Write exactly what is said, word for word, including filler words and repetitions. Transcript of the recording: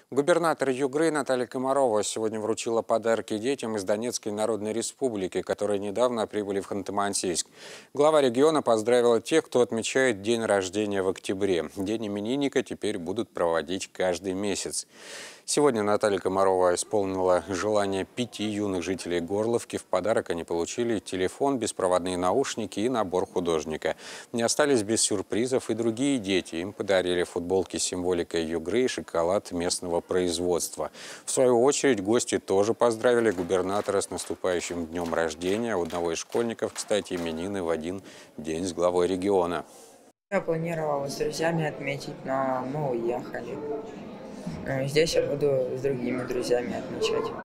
Губернатор Югры Наталья Комарова сегодня вручила подарки детям из Донецкой Народной Республики, которые недавно прибыли в Ханты-Мансийск. Глава региона поздравила тех, кто отмечает день рождения в октябре. День именинника теперь будут проводить каждый месяц. Сегодня Наталья Комарова исполнила желание пяти юных жителей Горловки. В подарок они получили телефон, беспроводные наушники и набор художника. Не остались без сюрпризов и другие дети. Им подарили футболки с символикой Югры и шоколад местного производства. В свою очередь гости тоже поздравили губернатора с наступающим днем рождения. У одного из школьников, кстати, именины в один день с главой региона. Я планировал с друзьями отметить, но мы уехали. Здесь я буду с другими друзьями отмечать.